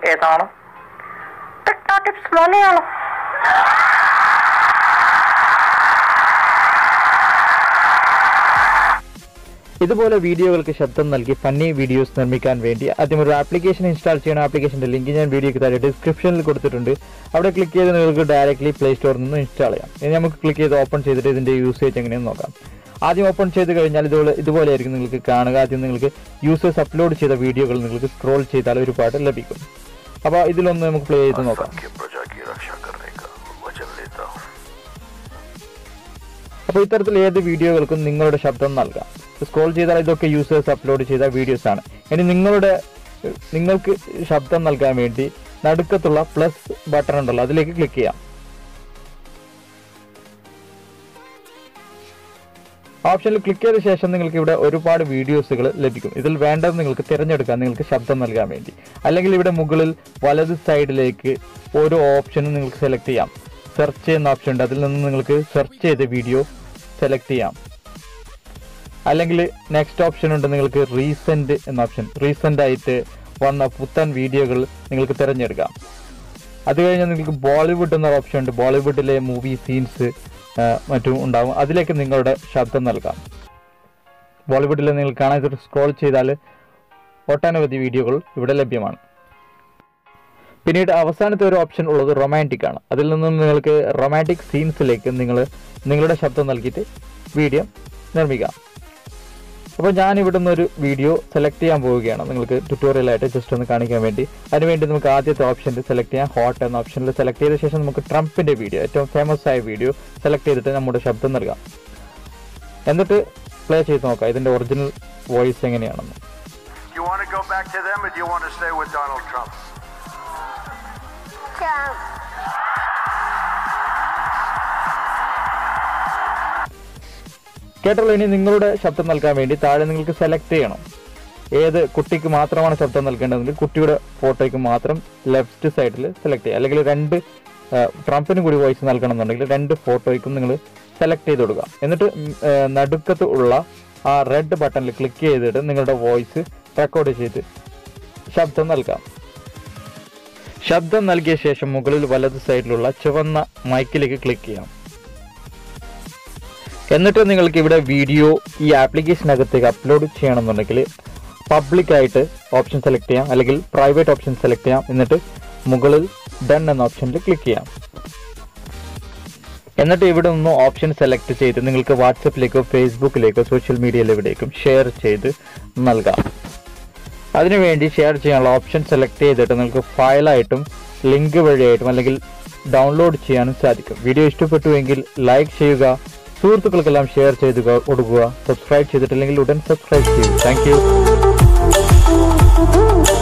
ഏതാണ്? Techno tips Malayalam. ഇതുപോലെ വീഡിയോകൾക്ക് ശബ്ദം നൽകി ഫണ്ണി വീഡിയോസ് നിർമ്മിക്കാൻ വേണ്ടി ആദ്യം ഒരു ആപ്ലിക്കേഷൻ ഇൻസ്റ്റാൾ ചെയ്യണം. ആപ്ലിക്കേഷൻ്റെ ലിങ്ക് ഞാൻ വീഡിയോയ്ക്ക് താഴെ ഡിസ്ക്രിപ്ഷനിൽ കൊടുത്തിട്ടുണ്ട്. അവിടെ ക്ലിക്ക് ചെയ്ത് നിങ്ങൾക്ക് ഡയറക്റ്റ്ലി പ്ലേ സ്റ്റോറിൽ നിന്ന് ഇൻസ്റ്റാൾ ചെയ്യാം. ഇനി നമുക്ക് ക്ലിക്ക് ചെയ്ത് ഓപ്പൺ ചെയ്തിട്ട് ഇതിൻ്റെ യൂസേജ് എങ്ങനെയെന്ന് നോക്കാം. ആദ്യം ഓപ്പൺ ചെയ്ത് കഴിഞ്ഞാൽ ഇതുപോലെ ആയിരിക്കും നിങ്ങൾക്ക് കാണുക. ആദ്യം നിങ്ങൾക്ക് യൂസേഴ്സ് അപ്ലോഡ് ചെയ്ത വീഡിയോകൾ നിങ്ങൾക്ക് സ്ക്രോൾ ചെയ്താൽ ഒരുപാട് ലഭിക്കും. അപ്പോൾ ഇതിലൊന്ന് നമുക്ക് പ്ലേ ചെയ്ത് നോക്കാം. അപ്പോൾ ഇത്തരത്തിൽ ഏത് വീഡിയോകൾക്കും നിങ്ങളുടെ ശബ്ദം നൽകാം. സ്ക്രോൾ ചെയ്താൽ ഇതൊക്കെ യൂസേഴ്സ് അപ്ലോഡ് ചെയ്ത വീഡിയോസ് ആണ്. ഇനി നിങ്ങൾക്ക് ശബ്ദം നൽകാൻ വേണ്ടി നടുക്കത്തുള്ള പ്ലസ് ബട്ടൺ ഉണ്ടല്ലോ, അതിലേക്ക് ക്ലിക്ക് ചെയ്യാം. ഓപ്ഷനിൽ ക്ലിക്ക് ചെയ്ത ശേഷം നിങ്ങൾക്ക് ഇവിടെ ഒരുപാട് വീഡിയോസുകൾ ലഭിക്കും. ഇതിൽ വേണ്ടത് നിങ്ങൾക്ക് തിരഞ്ഞെടുക്കാം, നിങ്ങൾക്ക് ശബ്ദം നൽകാൻ വേണ്ടി. അല്ലെങ്കിൽ ഇവിടെ മുകളിൽ വലത് സൈഡിലേക്ക് ഓരോ ഓപ്ഷനും നിങ്ങൾക്ക് സെലക്ട് ചെയ്യാം. സെർച്ച് ചെയ്യുന്ന ഓപ്ഷൻ ഉണ്ട്, അതിൽ നിന്ന് നിങ്ങൾക്ക് സെർച്ച് ചെയ്ത വീഡിയോ സെലക്ട് ചെയ്യാം. അല്ലെങ്കിൽ നെക്സ്റ്റ് ഓപ്ഷൻ ഉണ്ട്, നിങ്ങൾക്ക് റീസെന്റ് എന്ന ഓപ്ഷൻ, റീസെന്റ് ആയിട്ട് വന്ന പുത്തൻ വീഡിയോകൾ നിങ്ങൾക്ക് തിരഞ്ഞെടുക്കാം. അത് കഴിഞ്ഞാൽ നിങ്ങൾക്ക് ബോളിവുഡ് എന്ന ഓപ്ഷൻ ഉണ്ട്, ബോളിവുഡിലെ മൂവി സീൻസ് മറ്റും ഉണ്ടാകും, അതിലേക്ക് നിങ്ങളുടെ ശബ്ദം നൽകാം. ബോളിവുഡിൽ നിങ്ങൾ കാണാൻ ഇത് സ്ക്രോൾ ചെയ്താൽ ഒട്ടനവധി വീഡിയോകൾ ഇവിടെ ലഭ്യമാണ്. പിന്നീട് അവസാനത്തെ ഒരു ഓപ്ഷൻ ഉള്ളത് റൊമാൻറ്റിക് ആണ്. അതിൽ നിന്നും നിങ്ങൾക്ക് റൊമാൻറ്റിക് സീൻസിലേക്ക് നിങ്ങളുടെ ശബ്ദം നൽകിയിട്ട് വീഡിയോ നിർമ്മിക്കാം. അപ്പോൾ ഞാൻ ഇവിടെ നിന്നൊരു വീഡിയോ സെലക്ട് ചെയ്യാൻ പോവുകയാണ്, നിങ്ങൾക്ക് ട്യൂട്ടോറിയലായിട്ട് ജസ്റ്റ് ഒന്ന് കാണിക്കാൻ വേണ്ടി. അതിനുവേണ്ടി നമുക്ക് ആദ്യത്തെ ഓപ്ഷനിൽ സെലക്ട് ചെയ്യാം. ഹോട്ട് എന്ന ഓപ്ഷനിൽ സെലക്ട് ചെയ്ത ശേഷം നമുക്ക് ട്രംപിൻ്റെ വീഡിയോ, ഏറ്റവും ഫേമസ് ആയ വീഡിയോ സെലക്ട് ചെയ്തിട്ട് നമ്മുടെ ശബ്ദം നൽകാം. എന്നിട്ട് പ്ലേ ചെയ്ത് നോക്കാം ഇതിൻ്റെ ഒറിജിനൽ വോയിസ് എങ്ങനെയാണെന്ന്. കേട്ടല്ലോ. ഇനി നിങ്ങളുടെ ശബ്ദം നൽകാൻ വേണ്ടി താഴെ നിങ്ങൾക്ക് സെലക്ട് ചെയ്യണം ഏത് കുട്ടിക്ക് മാത്രമാണ് ശബ്ദം നൽകേണ്ടതെങ്കിൽ കുട്ടിയുടെ ഫോട്ടോയ്ക്ക് മാത്രം ലെഫ്റ്റ് സൈഡിൽ സെലക്ട് ചെയ്യുക. അല്ലെങ്കിൽ ട്രംപിന് കൂടി വോയിസ് നൽകണം എന്നുണ്ടെങ്കിൽ 2 ഫോട്ടോയ്ക്കും നിങ്ങൾ സെലക്ട് ചെയ്ത് കൊടുക്കുക. എന്നിട്ട് നടുക്കത്ത് ഉള്ള ആ റെഡ് ബട്ടണിൽ ക്ലിക്ക് ചെയ്തിട്ട് നിങ്ങളുടെ വോയിസ് റെക്കോർഡ് ചെയ്ത് ശബ്ദം നൽകാം. ശബ്ദം നൽകിയ ശേഷം മുകളിൽ വലത് സൈഡിലുള്ള ചുവന്ന മൈക്കിലേക്ക് ക്ലിക്ക് ചെയ്യാം. എന്നിട്ട് നിങ്ങൾക്ക് ഇവിടെ വീഡിയോ ഈ ആപ്ലിക്കേഷനകത്തേക്ക് അപ്ലോഡ് ചെയ്യണമെന്നുണ്ടെങ്കിൽ പബ്ലിക് ആയിട്ട് ഓപ്ഷൻ സെലക്ട് ചെയ്യാം, അല്ലെങ്കിൽ പ്രൈവറ്റ് ഓപ്ഷൻ സെലക്ട് ചെയ്യാം. എന്നിട്ട് മുകളിൽ ഡൺ എന്ന ഓപ്ഷനിൽ ക്ലിക്ക് ചെയ്യാം. എന്നിട്ട് ഇവിടെ നിന്ന് ഓപ്ഷൻ സെലക്ട് ചെയ്ത് നിങ്ങൾക്ക് വാട്സപ്പിലേക്കോ ഫേസ്ബുക്കിലേക്കോ സോഷ്യൽ മീഡിയയിലെവിടേക്കും ഷെയർ ചെയ്ത് നൽകാം. അതിനുവേണ്ടി ഷെയർ ചെയ്യാനുള്ള ഓപ്ഷൻ സെലക്ട് ചെയ്തിട്ട് നിങ്ങൾക്ക് ഫയലായിട്ടും ലിങ്ക് വഴിയായിട്ടും അല്ലെങ്കിൽ ഡൗൺലോഡ് ചെയ്യാനും സാധിക്കും. വീഡിയോ ഇഷ്ടപ്പെട്ടുവെങ്കിൽ ലൈക്ക് ചെയ്യുക, സുഹൃത്തുക്കൾക്കെല്ലാം ഷെയർ ചെയ്ത് കൊടുക്കുക. സബ്സ്ക്രൈബ് ചെയ്തിട്ടില്ലെങ്കിൽ ഉടൻ സബ്സ്ക്രൈബ് ചെയ്യൂ. Thank U.